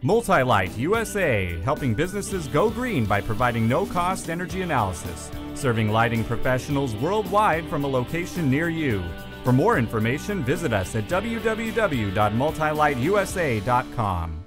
Multi-Lite USA, helping businesses go green by providing no-cost energy analysis, serving lighting professionals worldwide from a location near you. For more information, visit us at www.multiliteusa.com.